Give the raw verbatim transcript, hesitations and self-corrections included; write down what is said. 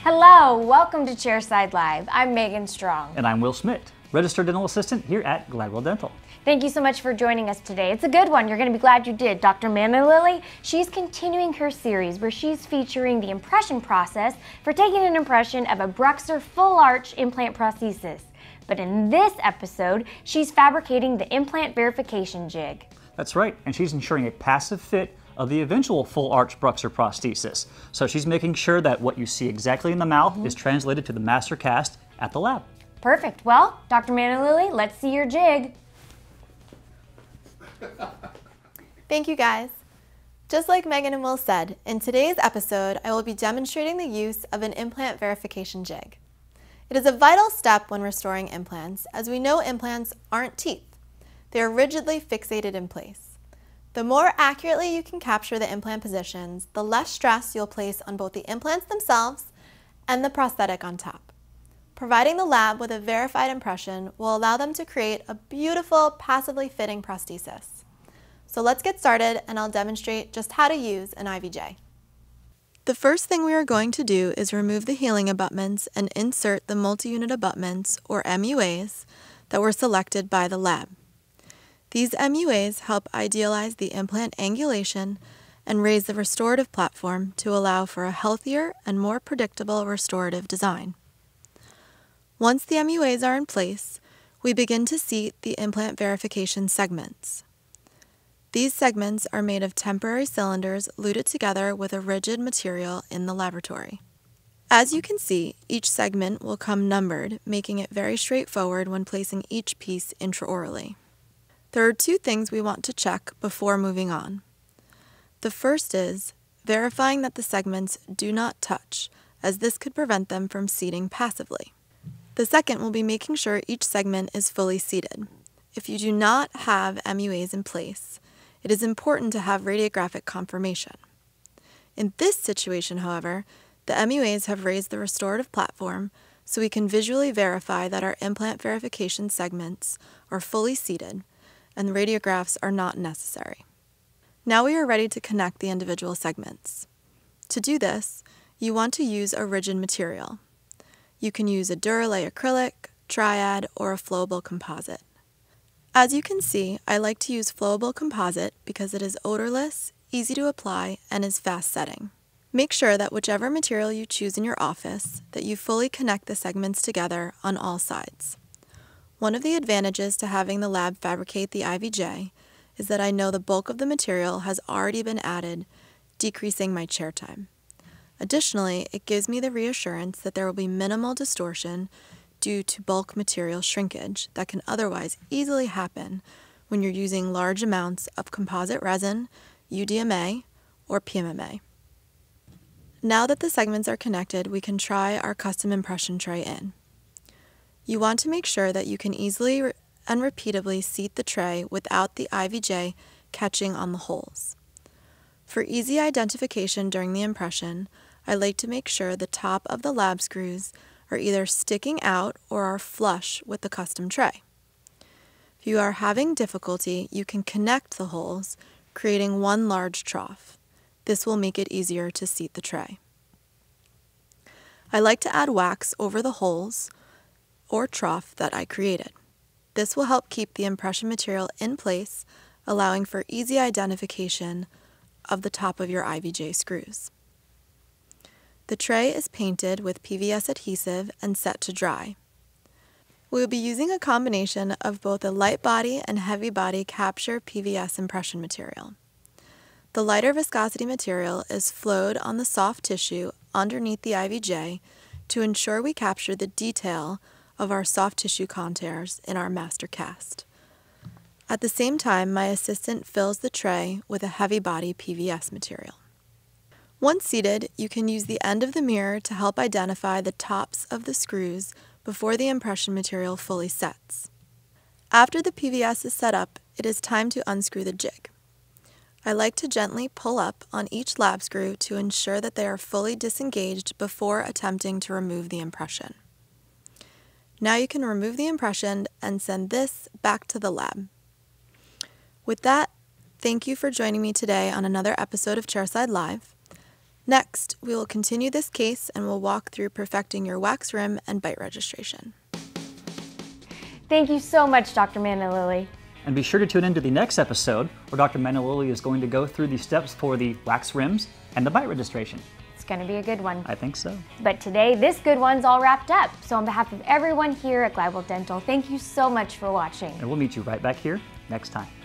Hello, welcome to Chairside Live. I'm Megan Strong. And I'm Will Schmidt, Registered Dental Assistant here at Gladwell Dental. Thank you so much for joining us today. It's a good one. You're going to be glad you did. Doctor Manalili, she's continuing her series where she's featuring the impression process for taking an impression of a Bruxer full arch implant prosthesis. But in this episode, she's fabricating the implant verification jig. That's right, and she's ensuring a passive fit of the eventual full arch Bruxer prosthesis. So she's making sure that what you see exactly in the mouth mm-hmm. is translated to the master cast at the lab. Perfect. Well, Doctor Manalili, let's see your jig. Thank you, guys. Just like Megan and Will said, in today's episode, I will be demonstrating the use of an implant verification jig. It is a vital step when restoring implants, as we know implants aren't teeth. They are rigidly fixated in place. The more accurately you can capture the implant positions, the less stress you'll place on both the implants themselves and the prosthetic on top. Providing the lab with a verified impression will allow them to create a beautiful, passively fitting prosthesis. So let's get started, and I'll demonstrate just how to use an I V J. The first thing we are going to do is remove the healing abutments and insert the multi-unit abutments, or M U As, that were selected by the lab. These M U As help idealize the implant angulation and raise the restorative platform to allow for a healthier and more predictable restorative design. Once the M U As are in place, we begin to seat the implant verification segments. These segments are made of temporary cylinders luted together with a rigid material in the laboratory. As you can see, each segment will come numbered, making it very straightforward when placing each piece intraorally. There are two things we want to check before moving on. The first is verifying that the segments do not touch, as this could prevent them from seating passively. The second will be making sure each segment is fully seated. If you do not have M U As in place, it is important to have radiographic confirmation. In this situation, however, the M U As have raised the restorative platform so we can visually verify that our implant verification segments are fully seated and the radiographs are not necessary. Now we are ready to connect the individual segments. To do this, you want to use a rigid material. You can use a Duralay acrylic, triad, or a flowable composite. As you can see, I like to use flowable composite because it is odorless, easy to apply, and is fast setting. Make sure that whichever material you choose in your office, that you fully connect the segments together on all sides. One of the advantages to having the lab fabricate the I V J is that I know the bulk of the material has already been added, decreasing my chair time. Additionally, it gives me the reassurance that there will be minimal distortion due to bulk material shrinkage that can otherwise easily happen when you're using large amounts of composite resin, U D M A, or P M M A. Now that the segments are connected, we can try our custom impression tray in. You want to make sure that you can easily and repeatably seat the tray without the I V J catching on the holes. For easy identification during the impression, I like to make sure the top of the lab screws are either sticking out or are flush with the custom tray. If you are having difficulty, you can connect the holes, creating one large trough. This will make it easier to seat the tray. I like to add wax over the holes or trough that I created. This will help keep the impression material in place, allowing for easy identification of the top of your I V J screws. The tray is painted with P V S adhesive and set to dry. We will be using a combination of both a light body and heavy body capture P V S impression material. The lighter viscosity material is flowed on the soft tissue underneath the I V J to ensure we capture the detail of our soft tissue contours in our master cast. At the same time, my assistant fills the tray with a heavy body P V S material. Once seated, you can use the end of the mirror to help identify the tops of the screws before the impression material fully sets. After the P V S is set up, it is time to unscrew the jig. I like to gently pull up on each lab screw to ensure that they are fully disengaged before attempting to remove the impression. Now you can remove the impression and send this back to the lab. With that, thank you for joining me today on another episode of Chairside Live. Next, we will continue this case and we'll walk through perfecting your wax rim and bite registration. Thank you so much, Doctor Manalili. And be sure to tune in to the next episode where Doctor Manalili is going to go through the steps for the wax rims and the bite registration. It's going to be a good one. I think so. But today, this good one's all wrapped up. So on behalf of everyone here at Glidewell Dental, thank you so much for watching. And we'll meet you right back here next time.